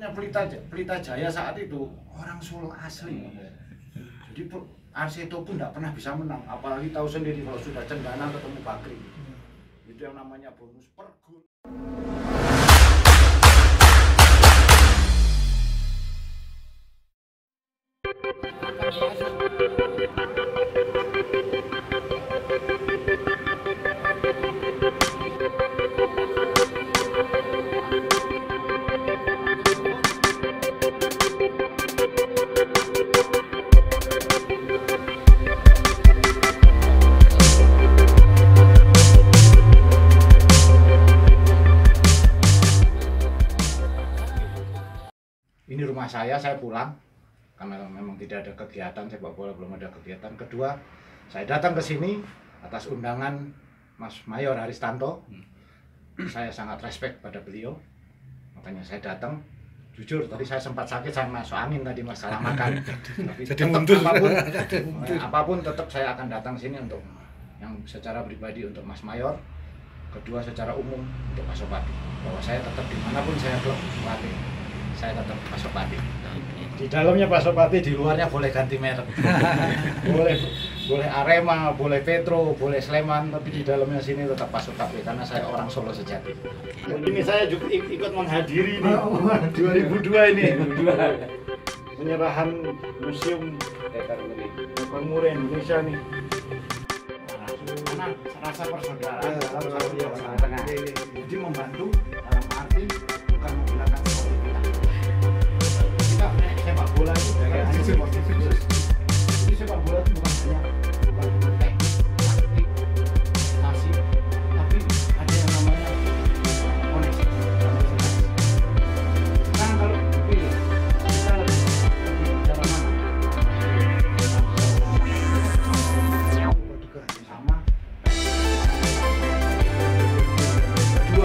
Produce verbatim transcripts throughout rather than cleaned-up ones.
Pelita, Pelita Jaya saat itu orang Solo asli. Jadi Arseto pun tidak pernah bisa menang, apalagi tahu sendiri kalau sudah Cendana ketemu Bakri. Itu yang namanya bonus per gol. Ini rumah saya, saya pulang karena memang tidak ada kegiatan sepak bola, belum ada kegiatan. Kedua, saya datang ke sini atas undangan Mas Mayor Haristanto. Saya sangat respect pada beliau, makanya saya datang. Jujur, tadi saya sempat sakit, saya masuk angin tadi masalah makan. Tapi tetap apapun, apapun tetap saya akan datang sini untuk yang secara pribadi untuk Mas Mayor. Kedua, secara umum untuk Pasopati, bahwa saya tetap dimanapun saya klub pelatih, saya tetap Pasopati. Di dalamnya Pasopati, di luarnya boleh ganti merek. boleh boleh Arema, boleh Petro, boleh Sleman, tapi di dalamnya sini tetap Pasopati karena saya orang Solo sejati. Ini saya juga ikut menghadiri nih dua ribu dua ini. Penyerahan Museum Ekar Muri Indonesia nih. Karena rasa persaudaraan dalam satu Jawa Tengah. Jadi membantu dalam arti bukan menggunakan sepak bola itu dari sisi positif. Jadi sepak bola itu bukan hanya bukan teknik, taktik, prestasi, tapi ada yang namanya koneksi. Sekarang kalau dipilih, kita lebih cara mana? Sama. Kedua.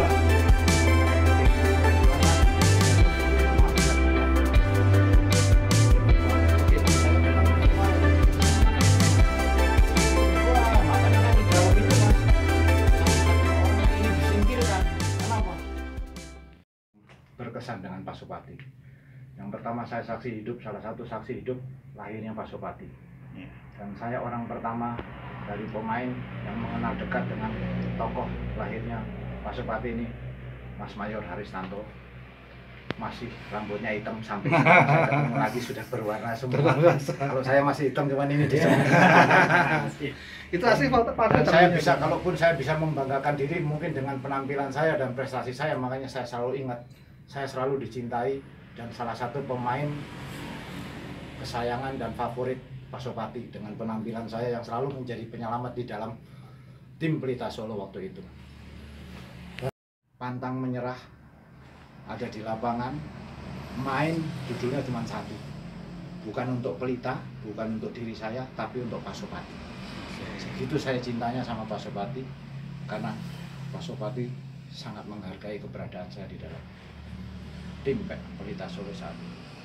Berkesan dengan Pasopati. Yang pertama saya saksi hidup, salah satu saksi hidup lahirnya Pasopati. Dan saya orang pertama dari pemain yang mengenal dekat dengan tokoh lahirnya Pasopati ini, Mas Mayor Haristanto. Masih rambutnya hitam sampai saya ketemu lagi sudah berwarna semua. Kalau saya masih hitam cuman ini di sana. Itu asli foto pada saya bisa, kalaupun saya bisa membanggakan diri mungkin dengan penampilan saya dan prestasi saya, makanya saya selalu ingat, saya selalu dicintai dan salah satu pemain kesayangan dan favorit Pasopati dengan penampilan saya yang selalu menjadi penyelamat di dalam tim Pelita Solo waktu itu. Pantang menyerah, ada di lapangan, main judulnya cuma satu, bukan untuk Pelita, bukan untuk diri saya, tapi untuk Pasopati. Segitu saya cintanya sama Pasopati, karena Pasopati sangat menghargai keberadaan saya di dalam tim Pelita Solo saat ini.